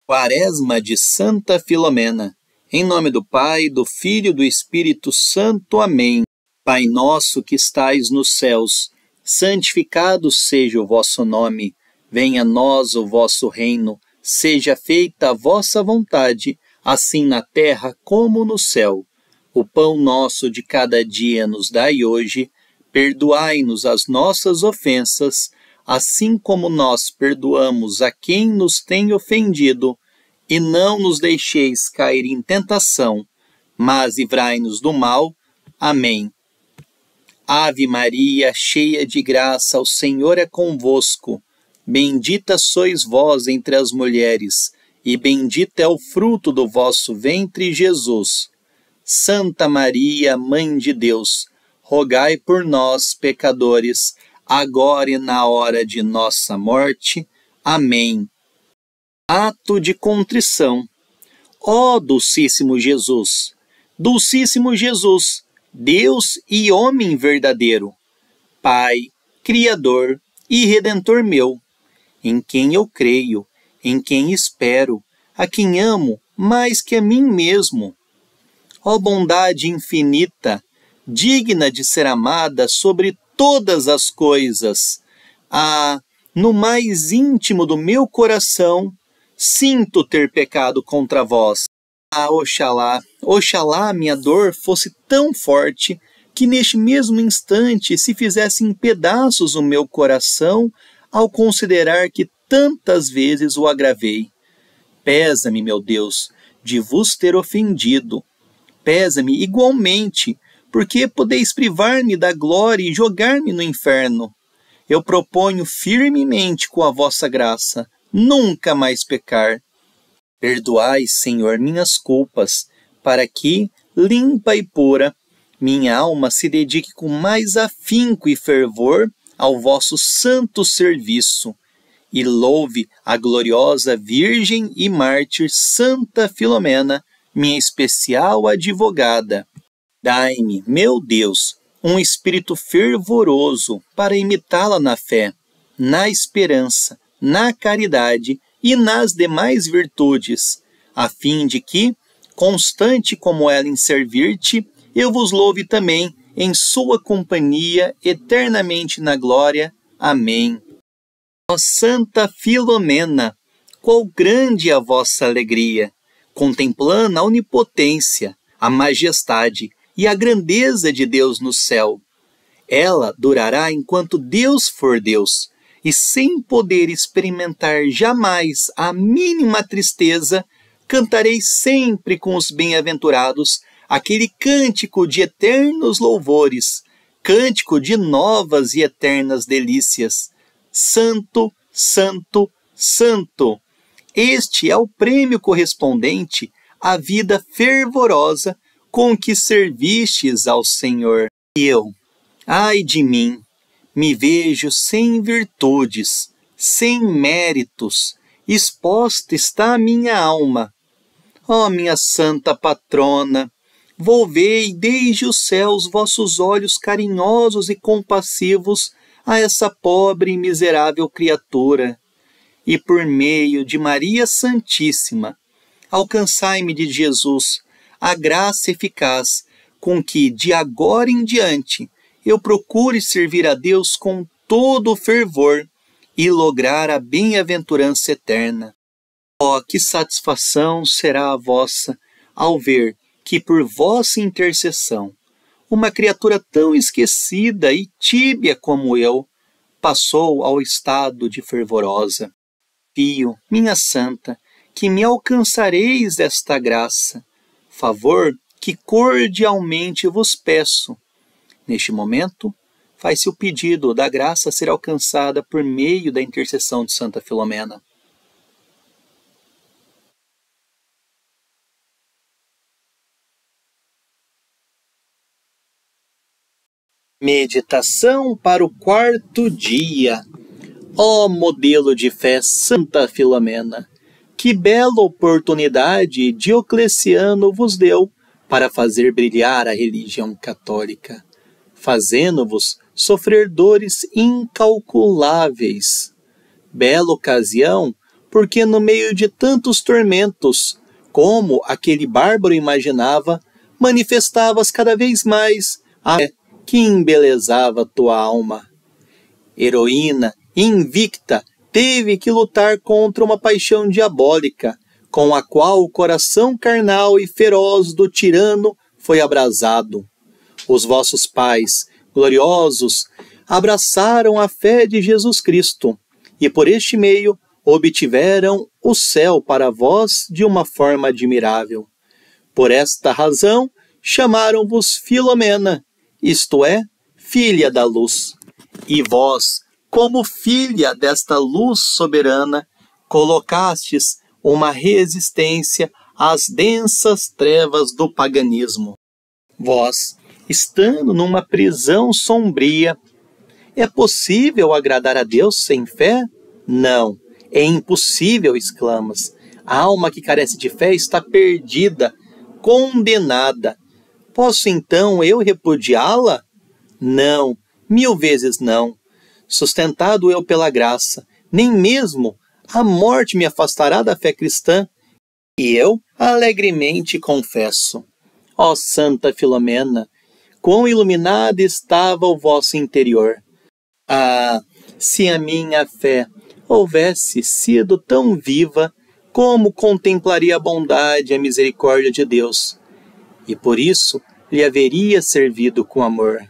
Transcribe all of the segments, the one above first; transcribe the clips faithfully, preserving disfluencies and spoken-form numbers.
Quaresma de Santa Filomena. Em nome do Pai, do Filho e do Espírito Santo. Amém. Pai nosso que estais nos céus, santificado seja o vosso nome. Venha a nós o vosso reino. Seja feita a vossa vontade, assim na terra como no céu. O pão nosso de cada dia nos dai hoje. Perdoai-nos as nossas ofensas, assim como nós perdoamos a quem nos tem ofendido, e não nos deixeis cair em tentação, mas livrai-nos do mal. Amém. Ave Maria, cheia de graça, o Senhor é convosco. Bendita sois vós entre as mulheres, e bendito é o fruto do vosso ventre, Jesus. Santa Maria, Mãe de Deus, rogai por nós, pecadores, agora e na hora de nossa morte. Amém. Ato de contrição. Ó Dulcíssimo Jesus, Dulcíssimo Jesus, Deus e homem verdadeiro, Pai, Criador e Redentor meu, em quem eu creio, em quem espero, a quem amo mais que a mim mesmo. Ó bondade infinita, digna de ser amada sobre todas as coisas. Ah, no mais íntimo do meu coração, sinto ter pecado contra vós. Ah, oxalá, oxalá minha dor fosse tão forte que neste mesmo instante se fizesse em pedaços o meu coração ao considerar que tantas vezes o agravei. Pesa-me, meu Deus, de vos ter ofendido. Pesa-me igualmente, porque podeis privar-me da glória e jogar-me no inferno. Eu proponho firmemente com a vossa graça nunca mais pecar. Perdoai, Senhor, minhas culpas, para que, limpa e pura, minha alma se dedique com mais afinco e fervor ao vosso santo serviço, e louve a gloriosa Virgem e mártir Santa Filomena, minha especial advogada. Dai-me, meu Deus, um espírito fervoroso para imitá-la na fé, na esperança, na caridade e nas demais virtudes, a fim de que, constante como ela em servir-te, eu vos louve também em sua companhia eternamente na glória. Amém. Ó Santa Filomena, qual grande a vossa alegria, contemplando a onipotência, a majestade e a grandeza de Deus no céu. Ela durará enquanto Deus for Deus, e sem poder experimentar jamais a mínima tristeza, cantarei sempre com os bem-aventurados aquele cântico de eternos louvores, cântico de novas e eternas delícias. Santo, Santo, Santo! Este é o prêmio correspondente à vida fervorosa com que servistes ao Senhor. E eu, ai de mim, me vejo sem virtudes, sem méritos, exposta está a minha alma. Ó minha santa patrona, volvei desde os céus vossos olhos carinhosos e compassivos a essa pobre e miserável criatura, e por meio de Maria Santíssima, alcançai-me de Jesus a graça eficaz com que, de agora em diante, eu procure servir a Deus com todo o fervor e lograr a bem-aventurança eterna. Ó, que satisfação será a vossa ao ver que, por vossa intercessão, uma criatura tão esquecida e tíbia como eu passou ao estado de fervorosa. Pio, minha santa, que me alcançareis esta graça, favor que cordialmente vos peço. Neste momento, faz-se o pedido da graça ser alcançada por meio da intercessão de Santa Filomena. Meditação para o quarto dia. Ó modelo de fé Santa Filomena, que bela oportunidade Diocleciano vos deu para fazer brilhar a religião católica, fazendo-vos sofrer dores incalculáveis. Bela ocasião porque no meio de tantos tormentos, como aquele bárbaro imaginava, manifestavas cada vez mais a fé que embelezava tua alma. Heroína invicta teve que lutar contra uma paixão diabólica, com a qual o coração carnal e feroz do tirano foi abrasado. Os vossos pais, gloriosos, abraçaram a fé de Jesus Cristo, e por este meio obtiveram o céu para vós de uma forma admirável. Por esta razão, chamaram-vos Filomena, isto é, filha da luz. E vós, como filha desta luz soberana, colocastes uma resistência às densas trevas do paganismo. Vós, estando numa prisão sombria, é possível agradar a Deus sem fé? Não, é impossível, exclamas. A alma que carece de fé está perdida, condenada. Posso então eu repudiá-la? Não, mil vezes não. Sustentado eu pela graça, nem mesmo a morte me afastará da fé cristã. E eu alegremente confesso. Ó Santa Filomena, quão iluminada estava o vosso interior. Ah, se a minha fé houvesse sido tão viva, como contemplaria a bondade e a misericórdia de Deus, e por isso lhe haveria servido com amor.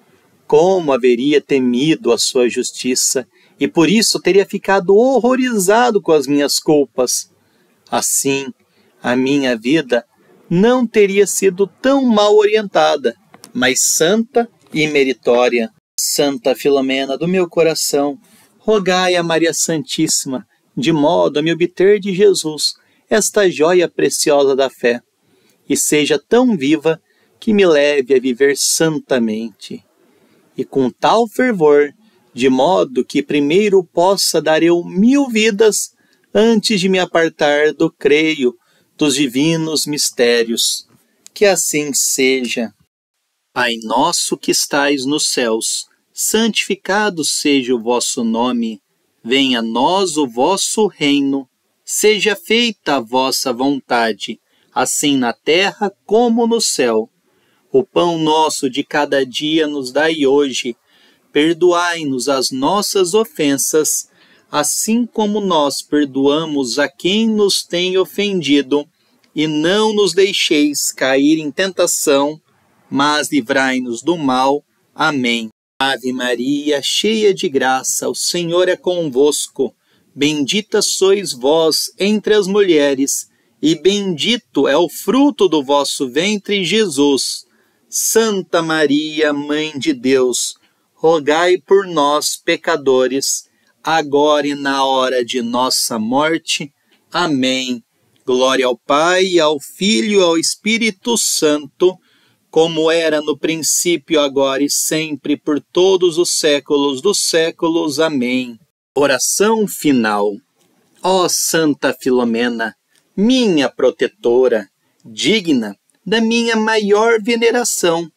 Como haveria temido a sua justiça, e por isso teria ficado horrorizado com as minhas culpas. Assim, a minha vida não teria sido tão mal orientada, mas santa e meritória. Santa Filomena do meu coração, rogai a Maria Santíssima, de modo a me obter de Jesus esta joia preciosa da fé, e seja tão viva que me leve a viver santamente. E com tal fervor, de modo que primeiro possa dar eu mil vidas antes de me apartar do creio dos divinos mistérios. Que assim seja. Pai nosso que estais nos céus, santificado seja o vosso nome. Venha a nós o vosso reino. Seja feita a vossa vontade, assim na terra como no céu. O pão nosso de cada dia nos dai hoje. Perdoai-nos as nossas ofensas, assim como nós perdoamos a quem nos tem ofendido. E não nos deixeis cair em tentação, mas livrai-nos do mal. Amém. Ave Maria, cheia de graça, o Senhor é convosco. Bendita sois vós entre as mulheres, e bendito é o fruto do vosso ventre, Jesus. Santa Maria, Mãe de Deus, rogai por nós, pecadores, agora e na hora de nossa morte. Amém. Glória ao Pai, ao Filho e ao Espírito Santo, como era no princípio, agora e sempre, por todos os séculos dos séculos. Amém. Oração final. Ó Santa Filomena, minha protetora, digna da minha maior veneração,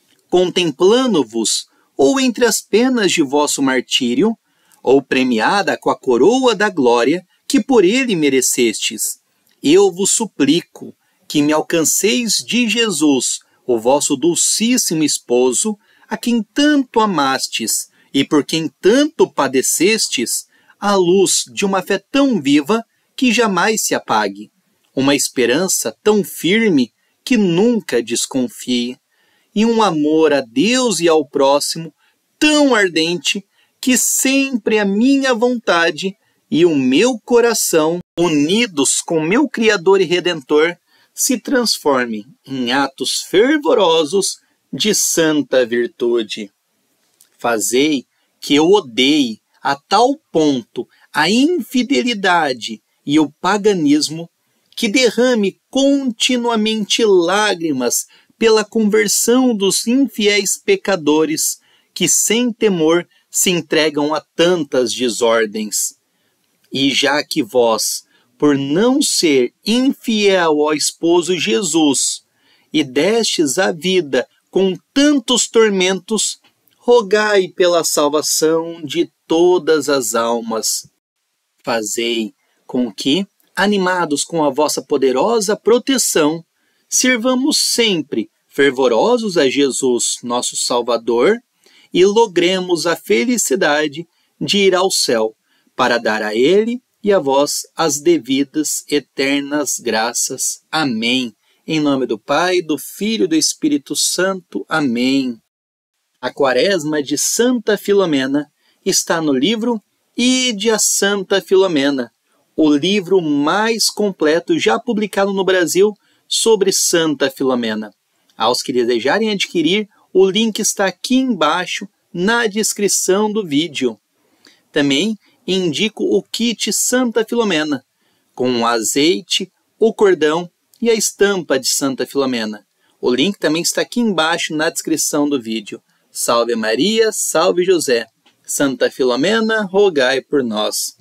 contemplando-vos, ou entre as penas de vosso martírio, ou premiada com a coroa da glória que por ele merecestes, eu vos suplico que me alcanceis de Jesus, o vosso dulcíssimo esposo, a quem tanto amastes e por quem tanto padecestes, a luz de uma fé tão viva que jamais se apague, uma esperança tão firme que nunca desconfie, e um amor a Deus e ao próximo tão ardente que sempre a minha vontade e o meu coração, unidos com meu Criador e Redentor, se transformem em atos fervorosos de santa virtude. Fazei que eu odeie a tal ponto a infidelidade e o paganismo, que derrame continuamente lágrimas pela conversão dos infiéis pecadores que sem temor se entregam a tantas desordens. E já que vós, por não ser infiel ao esposo Jesus, e destes a vida com tantos tormentos, rogai pela salvação de todas as almas. Fazei com que, animados com a vossa poderosa proteção, sirvamos sempre fervorosos a Jesus, nosso Salvador, e logremos a felicidade de ir ao céu, para dar a Ele e a vós as devidas eternas graças. Amém. Em nome do Pai, do Filho e do Espírito Santo. Amém. A Quaresma de Santa Filomena está no livro Ide a Santa Filomena, o livro mais completo já publicado no Brasil sobre Santa Filomena. Aos que desejarem adquirir, o link está aqui embaixo na descrição do vídeo. Também indico o kit Santa Filomena, com o azeite, o cordão e a estampa de Santa Filomena. O link também está aqui embaixo na descrição do vídeo. Salve Maria, salve José. Santa Filomena, rogai por nós.